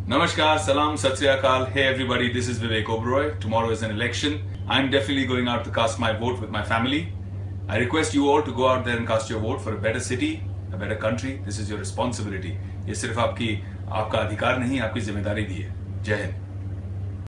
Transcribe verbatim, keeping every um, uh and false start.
Namaskar, salam, sat sri akal. Hey everybody, this is Vivek Oberoi. Tomorrow is an election. I'm definitely going out to cast my vote with my family. I request you all to go out there and cast your vote for a better city, a better country. This is your responsibility. ये सिर्फ आपकी आपका अधिकार नहीं, आपकी जिम्मेदारी भी है. जय हिंद.